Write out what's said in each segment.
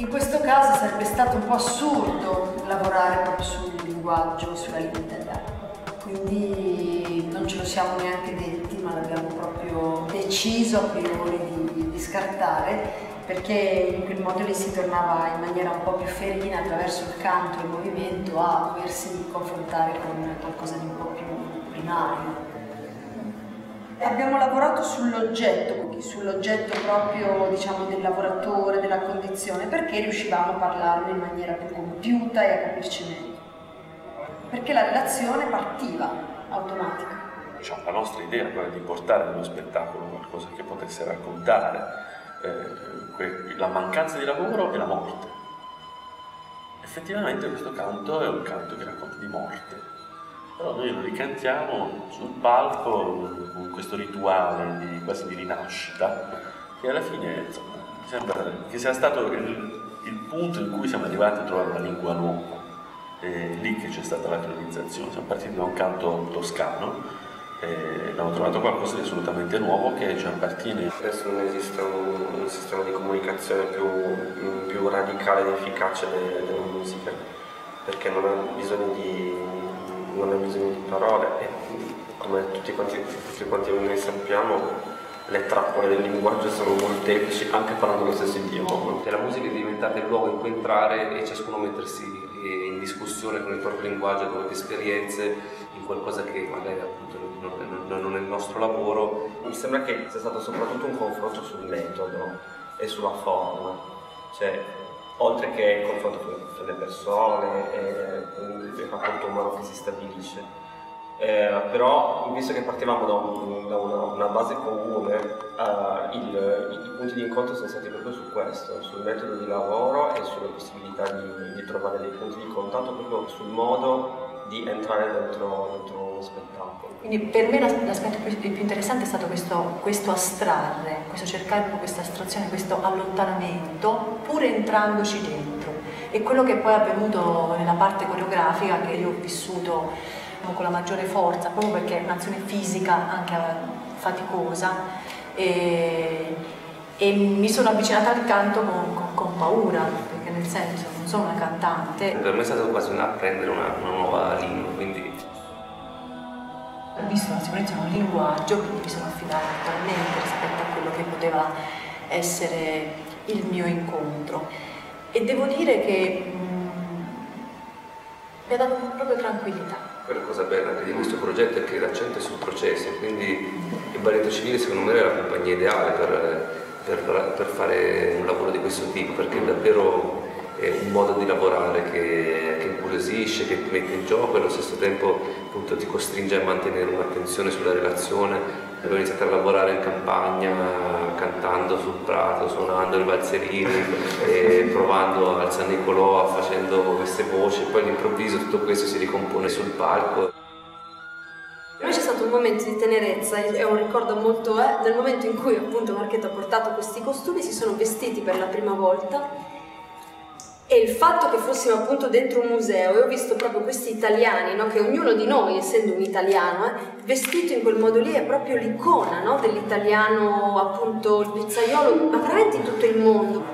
In questo caso sarebbe stato un po' assurdo lavorare proprio sul linguaggio, sulla lingua italiana, quindi non ce lo siamo neanche detti, ma l'abbiamo proprio deciso a priori di scartare, perché in quel modo lì si tornava in maniera un po' più ferina attraverso il canto e il movimento a doversi confrontare con qualcosa di un po' più primario. Abbiamo lavorato sull'oggetto proprio, diciamo, del lavoratore, della condizione, perché riuscivamo a parlarne in maniera più compiuta e a capirci meglio. Perché la relazione partiva automatica. Diciamo, la nostra idea era quella di portare nello spettacolo qualcosa che potesse raccontare la mancanza di lavoro e la morte. Effettivamente questo canto è un canto che racconta di morte. Però noi lo ricantiamo sul palco con questo rituale quasi di rinascita, che alla fine, insomma, mi sembra che sia stato il punto in cui siamo arrivati a trovare una lingua nuova. È lì che c'è stata la colonizzazione. Siamo partiti da un canto toscano e abbiamo trovato qualcosa di assolutamente nuovo che ci appartiene. Adesso non esiste un sistema di comunicazione più radicale ed efficace della musica, perché non ha bisogno di parole e come tutti quanti noi sappiamo le trappole del linguaggio sono molteplici anche parlando lo stesso idioma. La musica è diventata il luogo in cui entrare e ciascuno mettersi in discussione con il proprio linguaggio, con le proprie esperienze, in qualcosa che magari appunto non è il nostro lavoro. Mi sembra che sia stato soprattutto un confronto sul metodo e sulla forma, cioè oltre che il confronto fra le persone e il rapporto umano che si stabilisce. Però, visto che partivamo da una base comune, i punti di incontro sono stati proprio su questo, sul metodo di lavoro e sulle possibilità di trovare dei punti di contatto proprio sul modo di entrare dentro uno spettacolo. Quindi per me l'aspetto più interessante è stato questo astrarre, questo cercare questa astrazione, questo allontanamento, pur entrandoci dentro. E quello che poi è avvenuto nella parte coreografica, che io ho vissuto con la maggiore forza, proprio perché è un'azione fisica anche faticosa, e mi sono avvicinata al canto con paura, perché nel senso non sono una cantante. Per me è stato quasi un apprendere una nuova lingua, quindi ho visto la sicurezza in un linguaggio, quindi mi sono affidata totalmente rispetto a quello che poteva essere il mio incontro, e devo dire che mi ha dato proprio tranquillità. la cosa bella anche di questo progetto è che l'accento è sul processo, quindi il balletto civile secondo me è la compagnia ideale per fare un lavoro di questo tipo, perché è davvero un modo di lavorare che incuriosisce, che ti mette in gioco e allo stesso tempo appunto ti costringe a mantenere un'attenzione sulla relazione. Abbiamo iniziato a lavorare in campagna, cantando sul prato, suonando i valzerini, provando al San Nicolò, facendo queste voci, e poi all'improvviso tutto questo si ricompone sul palco. Per me c'è stato un momento di tenerezza e un ricordo molto nel momento in cui appunto Marchetto ha portato questi costumi, si sono vestiti per la prima volta, e il fatto che fossimo appunto dentro un museo e ho visto proprio questi italiani, no? Che ognuno di noi, essendo un italiano, vestito in quel modo lì, è proprio l'icona, no? Dell'italiano, appunto il pizzaiolo, ma veramente in tutto il mondo.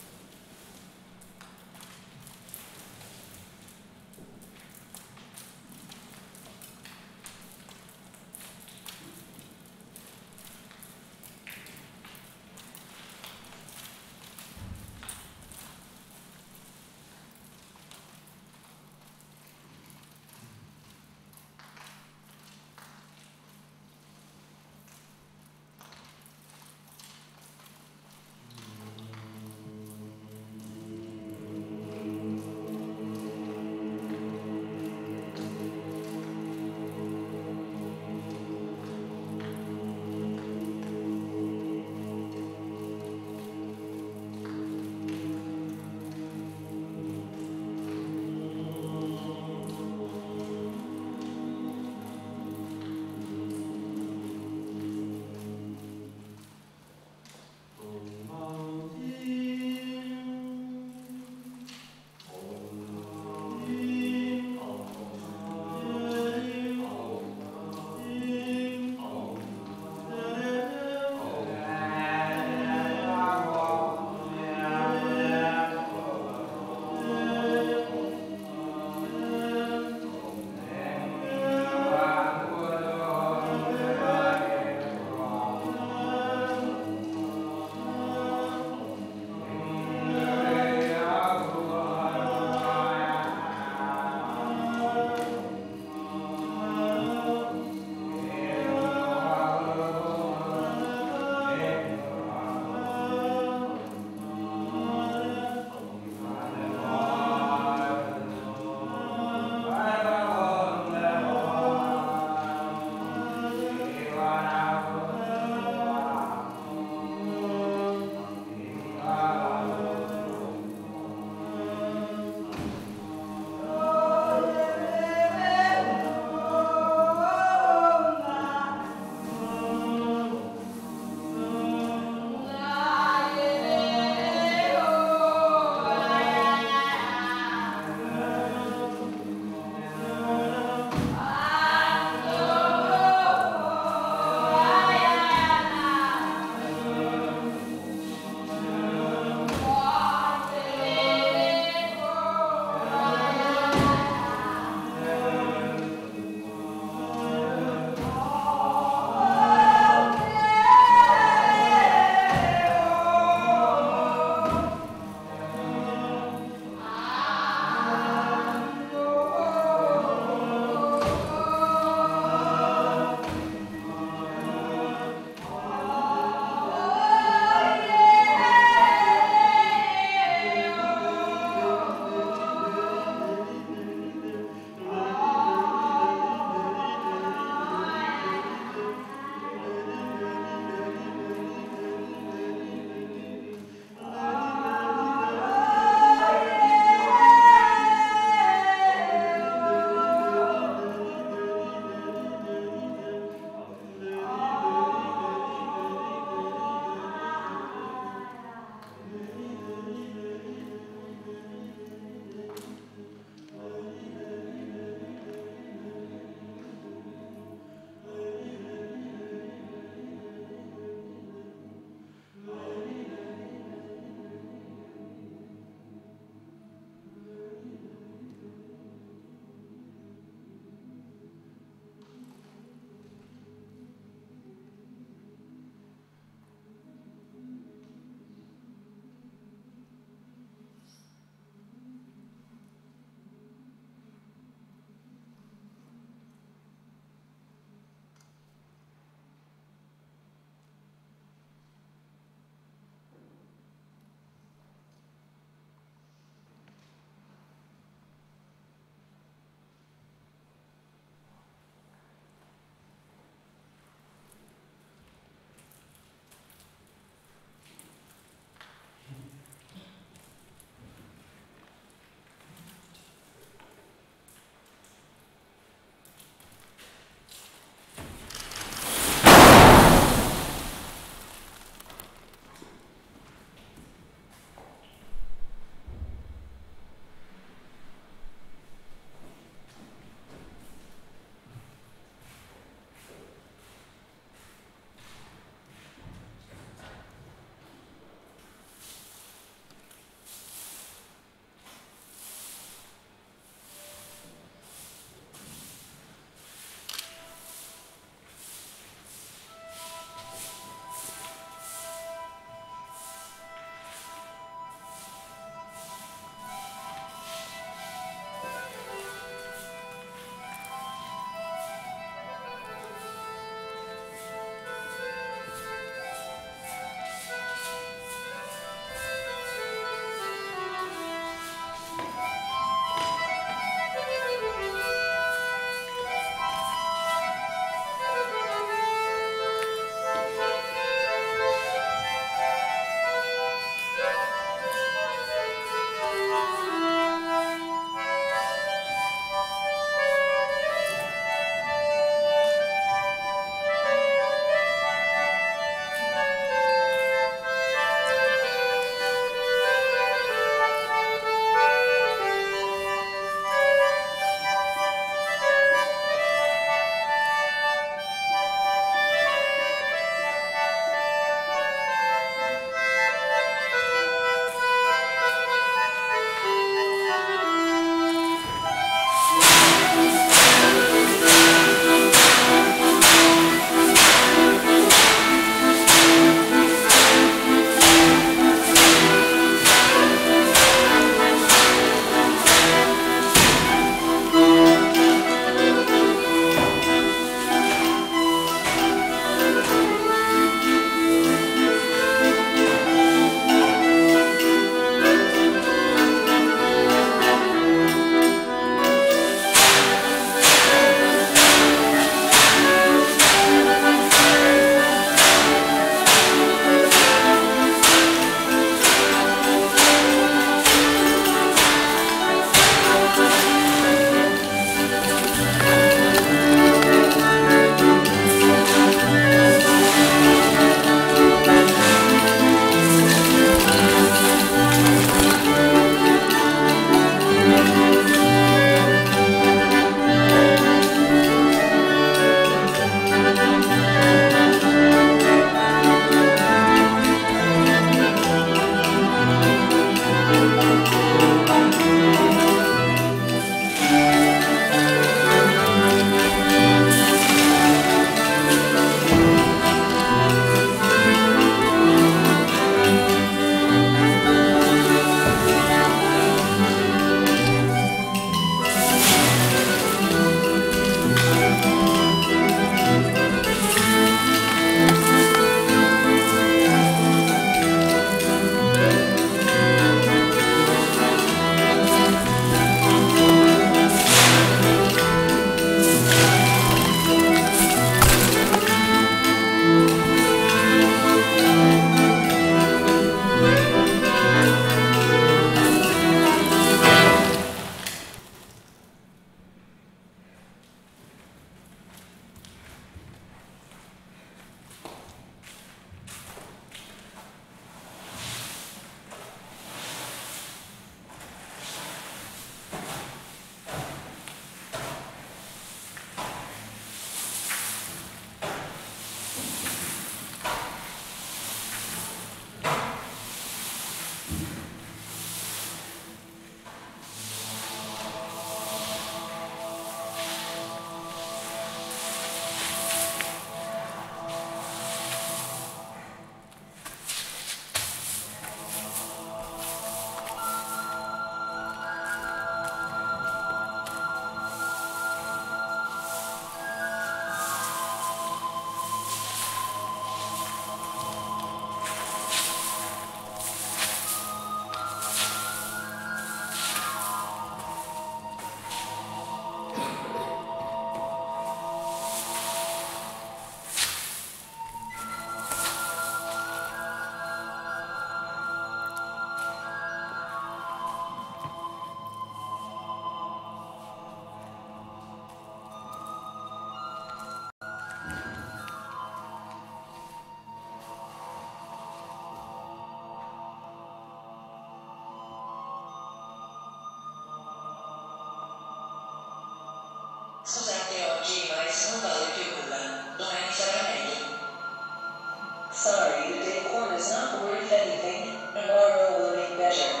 Scusate oggi, ma non vale più nulla. Domani sarà meglio. Sorry, today corn is not worth anything. Tomorrow will make better.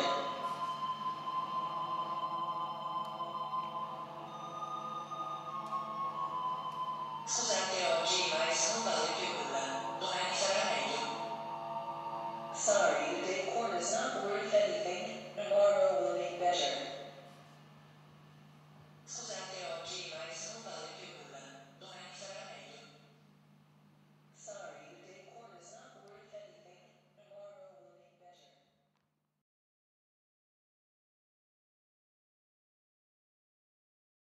Scusate oggi, ma